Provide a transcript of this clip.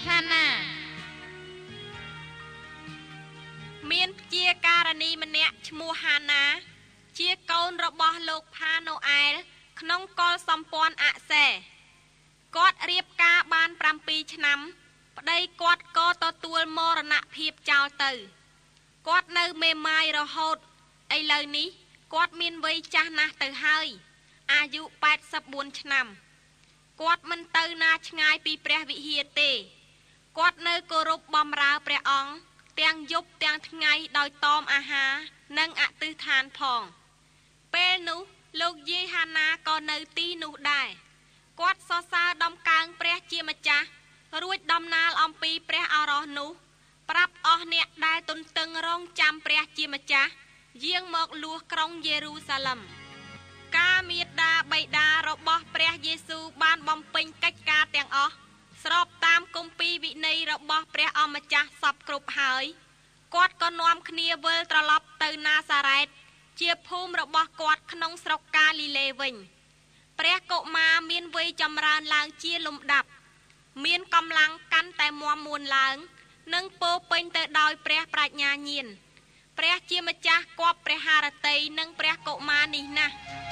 Hana មានជាការនីម្នាក់ឈ្មោះហាណាជាកូនរបស់លោកផាណូអែលក្នុងកុលសម្ព័ន្ធអសេគាត់រៀបការបាន7ឆ្នាំប្តីគាត់ក៏ទទួលមរណភាពចោលទៅគាត់នៅមេម៉ាយរហូតឥឡូវនេះគាត់មានវ័យចាស់ណាស់ទៅហើយអាយុ84ឆ្នាំគាត់មិនទៅណាឆ្ងាយពីព្រះវិហារទេគាត់នៅគោរពបម្រើព្រះអង្គទាំងយប់ទាំងថ្ងៃដោយតមអាហារនិងអធិដ្ឋានផងពេលនោះលោកយាយហាណាក៏នៅទីនោះដែរគាត់សរសើរដំកើងព្រះជាម្ចាស់រួចដំណាលអំពីព្រះអរោះនោះប្រាប់អស់អ្នកដែលទន្ទឹងរង់ចាំព្រះជាម្ចាស់យាងមកលួសក្រុងយេរូសាឡិមការមេត្តាបិតារបស់ព្រះយេស៊ូវបានបំពេញកិច្ចការទាំងអស់ស្របតាមគម្ពីរវិន័យរបស់ព្រះអម្ចាស់សពគ្រប់ហើយគាត់ក៏នាំគ្នាវិលត្រឡប់ទៅណាសារ៉េតជាភូមិរបស់គាត់ក្នុងស្រុកកាលីលេវិញព្រះកុមារមានវ័យចម្រើនឡើងជាលំដាប់មានកម្លាំងកាន់តែមាំមួនឡើងនិងពោពេញទៅដោយព្រះប្រាជ្ញាញាណព្រះជាម្ចាស់គប់ព្រះハរតីនិងព្រះកុមារនេះណាស់